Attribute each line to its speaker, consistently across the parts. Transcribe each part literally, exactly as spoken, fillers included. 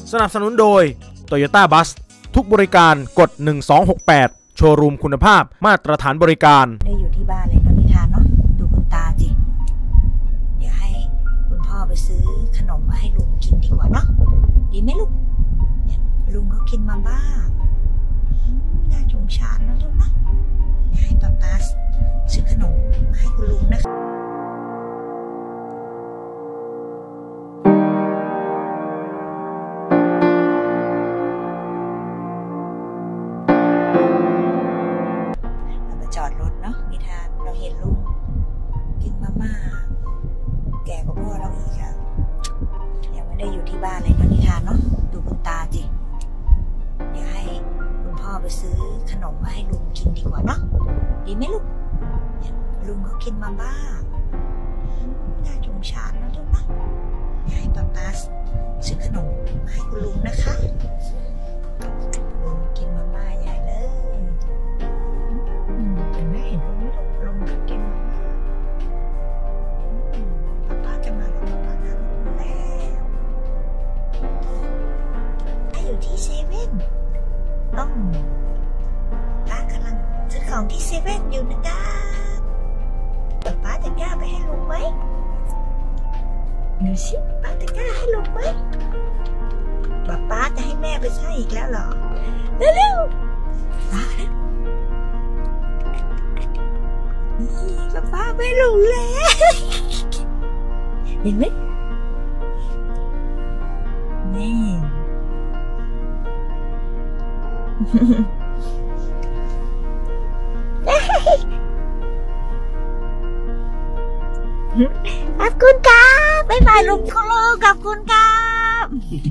Speaker 1: สนับสนุนโดย Toyota Bus ทุกบริการกดหนึ่งสองหกแปดโชว์รูมคุณภาพมาตรฐานบริการ
Speaker 2: ได้อยู่ที่บ้านเลยนะนิทานเนาะดูคุณตาจิเดี๋ยวให้คุณพ่อไปซื้อขนมมาให้ลุงกินดีกว่าเนาะดีไหมลูกเนี่ยลุงเขากินมาบ้างน่าสงสารนะลูกนะให้ป๊าป๊าซื้อขนมมาให้คุณลุงนะคะจอดรถเนาะนิทานเราเห็นลุงกินมาม่าแก่กว่าพ่อเราอีกอะยังไม่ได้อยู่ที่บ้านเลยเนาะนิทานเนาะดูคุณตาจิเดี๋ยวให้คุณพ่อไปซื้อขนมมาให้ลุงกินดีกว่าเนาะดีไหมลูกเนี่ยลุงเขากินมาบ้างน่าสงสารนะลูกนะให้ป๊าป๊าซื้อขนมมาให้คุณลุงนะคะลุงกินมาม่าใหญ่เลยเห็นไหมเห็นลุงไม่ลงกินมาม่าป๊าป๊าจะมาแล้วป๊าป๊าทำแล้วถ้าอยู่ที่เซเว่นต้องป๊ากำลังซื้อของที่เซเว่นอยู่นะครับป๊าป๊าจะกล้าไปให้ลุงไหมดูสิป๊าจะกล้าให้ลุงไหมป๊าป๊าจะให้แม่ไปใช้อีกแล้วเหรอเร็วๆป๊านะนี่ป๊าป๊าไม่รู้แล้วเห็นไหมนี่ขอบคุณครับบ๊ายบายลุงคุณลุงขอบคุณครับ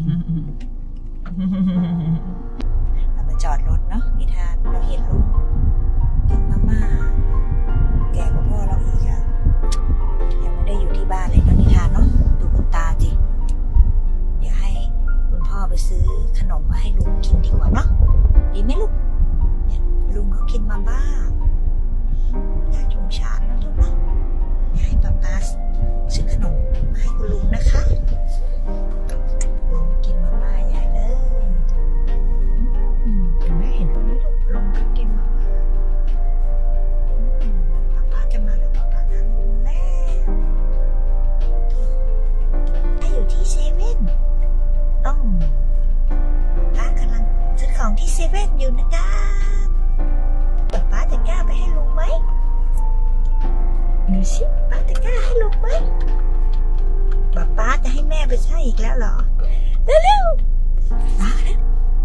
Speaker 2: เรามาจอดรถเนาะนิทานเราเห็นลุงกินมาม่าแก่กว่าพ่อเราอีกอะยังไม่ได้อยู่ที่บ้านเลยเนาะนิทานเนาะดูคุณตาจิเดี๋ยวให้คุณพ่อไปซื้อขนมมาให้ลุงกินดีกว่าเนาะดีไหมลูกเนี่ยลุงเขากินมาบ้างน่าสงสารนะลูกนะให้ป๊าป๊าซื้อขนมมาให้คุณลุงนะคะลุงกินมาม่าใหญ่เลยเห็นไหมเห็นลุงไหมลูกลุงเขากินมาม่าป๊าป๊าจะมาแล้วป๊าป๊าทำลุงแล้วถ้าอยู่ที่เซเว่นต้องป๊ากำลังซื้อของที่เซเว่นอยู่นะครับป๊าป๊าจะกล้าไปให้ลุงไหมดูสิป๊าจะกล้าให้ลุงไหมป๊าป๊าจะให้แม่ไปใช้อีกแล้วเหรอเร็วๆป๊านะ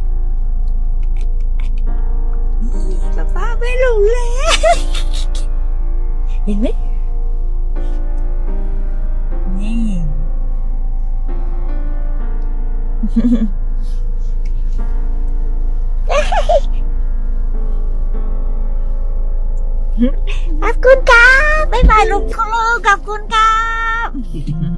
Speaker 2: นี่ป๊าป๊าไม่รู้แล้วเห็นไหมนี่ขอบคุณครับบ๊ายบายลุงคุณลุงขอบคุณครับ